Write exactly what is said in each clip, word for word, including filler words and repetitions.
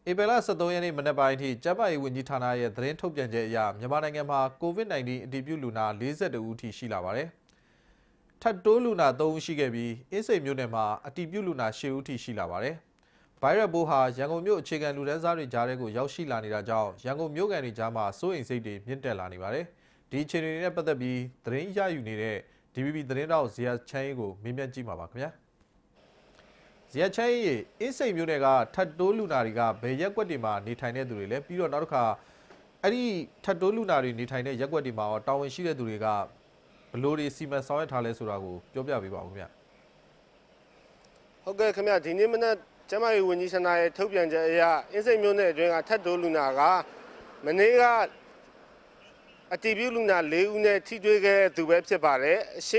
ဧပြီလဆယ်သုံးရက်နေ့မနက်ပိုင်းထိကျန်းမာရေးဝန်ကြီးဌာနရဲ့သတင်းထုတ်ပြန်ချက်အရမြန်မာနိုင်ငံမှာ ကိုဗစ် ၁၉ အတည်ပြုလူနာလေးဆယ်တဦးထိရှိလာပါတယ်။ထပ်တိုးလူနာသုံးဦးရှိခဲ့ပြီးအင်းစိန်မြို့နယ်မှာအတည်ပြုလူနာရှစ်ဦးထိရှိလာပါတယ်။ဗိုင်းရပ်ပိုးဟာရန်ကုန်မြို့အခြေခံလူတန်းစားတွေကြားထဲကိုရောက်ရှိလာနေတာကြောင့်ရန်ကုန်မြို့ကန်တွေကြားမှာစိုးရိမ်စိတ်တွေမြင့်တက်လာနေပါတယ်။ဒီအခြေအနေတွေနဲ့ပတ်သက်ပြီးသတင်းရယူနေတဲ့ ဒီ ဗီ ဘီ သတင်းတောက်ဇေယျချမ်းရေးကိုမေးမြန်းကြည့်မှာပါခင်ဗျာ။ဇေယျချမ်းရေးအင်းစိန်မြို့နယ်ကထပ်တိုးလူနာတွေကဘယ်ရက်ကွက်တွေမှာနေထိုင်တဲ့သူတွေလဲပြီးတော့နောက်တစ်ခါအဲ့ဒီထပ်တိုးလူနာတွေနေထိုင်တဲ့ရက်ကွက်တွေမှာရောတာဝန်ရှိတဲ့သူတွေကဘလို့တွေစီမံဆောင်ရွက်ထားလဲဆိုတာကိုပြောပြပေးပါဦးခင်ဗျာ။ဟုတ်ကဲ့ခင်ဗျာဒီနေ့မနက်ကျမကြီးဝန်ကြီးဌာနရဲ့ထုတ်ပြန်ချက်အရအင်းစိန်မြို့နယ်အတွင်းကထပ်တိုးလူနာကမနေ့ကအတည်ပြုလူနာလေးဦးနဲ့ထိတွေ့ခဲ့သူပဲဖြစ်ပါတယ်အရှိ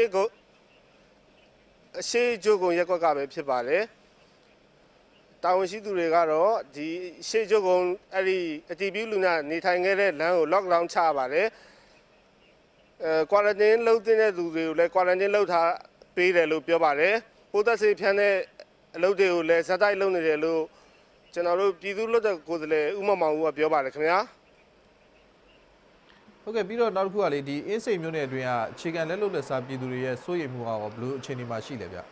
ကအရှိကျုပ်ကုန်ရက်ကွက်ကပဲဖြစ်ပါတယ်တာဝန်ရှိသူတွေကတော့ဒီရှေ့ကျုပ်ကုန်အဲ့ဒီအတည်ပြုလူနာနေထိုင်ခဲ့တဲ့လမ်းကို lockdown ချပါတယ်အဲ quarantine လုပ်တဲ့သူတွေကိုလည်း quarantine လုပ်ထားပေးတယ်လို့ပြောပါတယ်ပိုးသက်ဆေးဖြန်းတဲ့အလုပ်တွေကိုလည်းဇက်တိုက်လုပ်နေတယ်လို့ကျွန်တော်တို့ပြည်သူ့လွှတ်တော်ကိုယ်စားလှယ်ဦးမောင်မောင်ဦးကပြောပါတယ်ခင်ဗျာဟုတ်ကဲ့ပြီးတော့နောက်တစ်ခုကလေဒီအင်းစိန်မြို့နယ်အတွင်းကအခြေခံလက်လုပ်လက်စားပြည်သူတွေရဲ့စိုးရိမ်မှုရောဘယ်လိုအခြေအနေမှာရှိလဲဗျ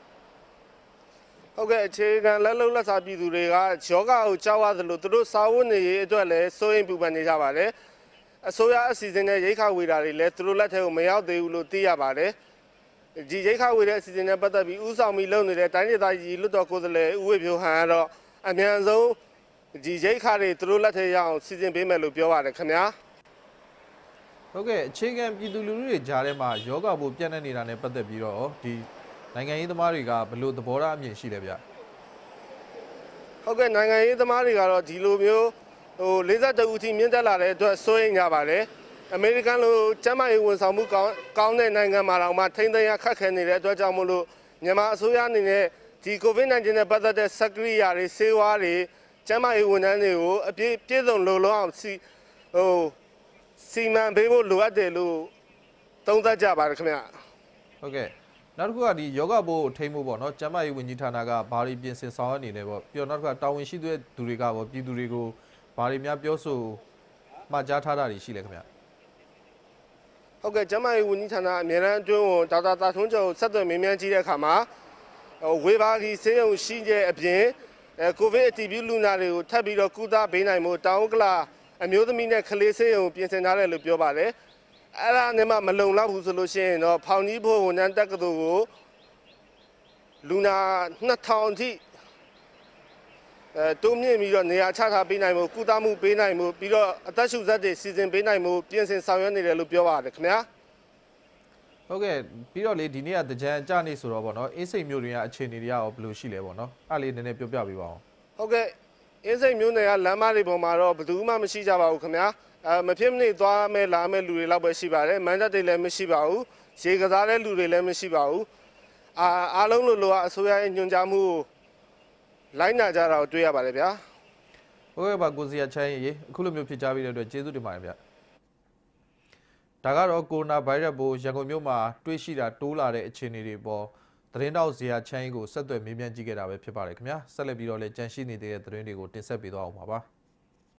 ဟုတ်ကဲ့အခြေခံလက်လုံလက်စားပြည်သူတွေကယောဂကိုကြောက်ရသလိုသူတို့စာဝတ်နေရေးအတွက်လည်းစိုးရိမ်ပူပန်နေကြပါတယ်အစိုးရအစီအစဉ်နဲ့ရိတ်ခါဝေတာတွေလည်းသူတို့လက်ထဲကိုမရောက်သေးဘူးလို့သိရပါတယ်ဒီရိတ်ခါဝေတဲ့အစီအစဉ်နဲ့ပတ်သက်ပြီးဥဆောင်ပြီးလုပ်နေတဲ့တိုင်းဒေသကြီးလွှတ်တော်ကိုယ်စားလှယ်ဦးဝေဖြိုးဟန်ကတော့အမြန်ဆုံးဒီရိတ်ခါတွေသူတို့လက်ထဲရောက်အောင်စီစဉ်ပေးမယ်လို့ပြောပါတယ်ခင်ဗျာဟုတ်ကဲ့အခြေခံပြည်သူလူထုတွေကြားထဲမှာယောဂပိုးပြန့်နှံ့နေတာနဲ့ပတ်သက်ပြီးတော့ဒီနိုင်ငံရေးသမားတွေကဘယ်လိုသဘောထားအမြင်ရှိလဲဗျဟုတ်ကဲ့နိုင်ငံရေးသမားတွေကတော့ဒီလိုမျိုးဟိုလေးစားတအူတီမြင့်တက်လာတဲ့အတွက်စိုးရိမ်ကြပါတယ်အမေရိကန်လိုကျန်းမာရေးဝန်ဆောင်မှုကောင်းကောင်းတဲ့နိုင်ငံမှာတော့မှထိန်းသိမ်းရခက်ခဲနေတဲ့အတွက်ကြောင့်မို့လို့မြန်မာအစိုးရအနေနဲ့ဒီ ကိုဗစ် ၁၉ နဲ့ပတ်သက်တဲ့စက်ကရိယာတွေဆေးဝါးတွေကျန်းမာရေးဝန်ထမ်းတွေကိုအပြည့်ပြည့်စုံလုံလောက်အောင်စီဟိုစီမံပေးဖို့လိုအပ်တယ်လို့သုံးသပ်ကြပါတယ်ခင်ဗျဟုတ်ကဲ့နောက်တစ်ခုကဒီယောဂပိုးထိန်းမှုပေါ့နော်ကျန်းမာရေးဝန်ကြီးဌာနကဘာတွေပြင်ဆင်ဆောင်ရွက်နေလဲပေါ့ပြီးတော့နောက်တစ်ခါတာဝန်ရှိတဲ့သူတွေကပေါ့ပြည်သူတွေကိုဘာတွေများပြောဆိုမှာကြားထားတာတွေရှိလဲခင်ဗျဟုတ်ကဲ့ကျန်းမာရေးဝန်ကြီးဌာနအမြဲတမ်းအတွင်းဝန်ဒေါက်တာတာထွန်းကျော်ဆက်သွယ်မေးမြန်းကြည့်တဲ့အခါမှာဝေဘာဂီဆေးရုံရှိတဲ့အပြင်အဲကိုဗစ်အတည်ပြုလူနာတွေကိုထပ်ပြီးတော့ကုသပေးနိုင်မှုတောင်ဥက္ကလာအမျိုးသမီးနဲ့ကလေးဆေးရုံပြင်ဆင်ထားတယ်လို့ပြောပါတယ်အဲ့ဒါနဲ့မှမလုံလောက်ဘူးဆိုလို့ရှိရင်တော့ဖောင်ကြီးဖို့ဝန်ထမ်းတက္ကသိုလ်ကိုလူနာနှစ်ထောင်ထိအဲတိုးမြင့်ပြီးတော့နေရာချထားပေးနိုင်မှုကုသမှုပေးနိုင်မှုပြီးတော့အသက်ရှူစက်တွေစီစဉ်ပေးနိုင်မှုပြင်ဆင်ဆောင်ရွက်နေတယ်လို့ပြောပါတယ်ခင်ဗျာဟုတ်ကဲ့ပြီးတော့လေဒီနေ့ကတကြံအကြနေဆိုတော့ဗောနော်အင်းစိန်မြို့တွေကအခြေအနေတွေရောဘယ်လိုရှိလဲဗောနော်အဲ့လေးနည်းနည်းပြောပြပေးပါဦးဟုတ်ကဲ့အင်းစိန်မြို့နယ်ကလမ်းမတွေပေါ်မှာတော့ဘယ်သူမှမရှိကြပါဘူးခင်ဗျာအဲမဖြစ်မနေသွားမဲ့လာမဲ့လူတွေလောက်ပဲရှိပါတယ်မန်တပ်တွေလည်းမရှိပါဘူးရေကစားတဲ့လူတွေလည်းမရှိပါဘူးအာအားလုံးလိုလိုကအစိုးရရဲ့ညွှန်ကြားမှုကိုလိုက်နာကြတာကိုတွေ့ရပါတယ်ဗျာဟုတ်ကဲ့ပါကိုစီယာချမ်းရေအခုလိုမျိုးဖြစ်ကြပြီးတဲ့အတွက်ကျေးဇူးတင်ပါတယ်ဗျာဒါကတော့ကိုရိုနာဗိုင်းရပ်စ်ပိုးရန်ကုန်မြို့မှာတွေ့ရှိတာတိုးလာတဲ့အခြေအနေတွေပေါ်သတင်းတောက်ဇေယျချမ်းကိုဆက်သွယ်မေးမြန်းကြည့်ခဲ့တာပဲဖြစ်ပါတယ်ခင်ဗျာဆက်လက်ပြီးတော့လည်းကြန့်ရှိနေတဲ့သတင်းတွေကိုတင်ဆက်ပေးသွားအောင်ပါပါ